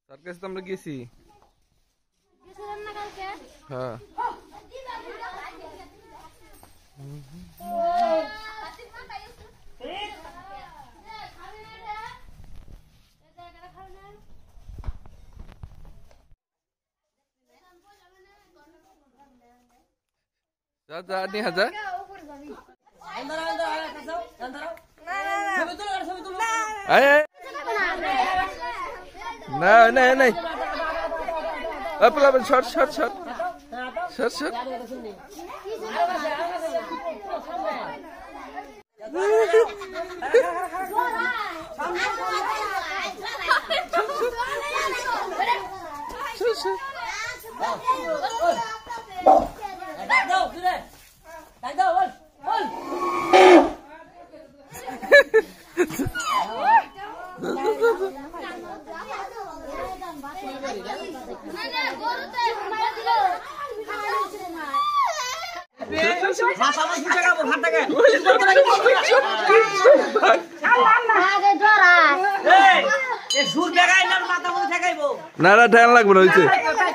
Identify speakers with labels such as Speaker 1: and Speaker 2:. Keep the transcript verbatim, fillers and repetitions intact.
Speaker 1: সার্কাসে তো আমরা গেছি। হ্যাঁ যা যা নিয়ে যা। না না নাই আপলা short short short short short না না ঠেকান লাগবে না হয়েছে।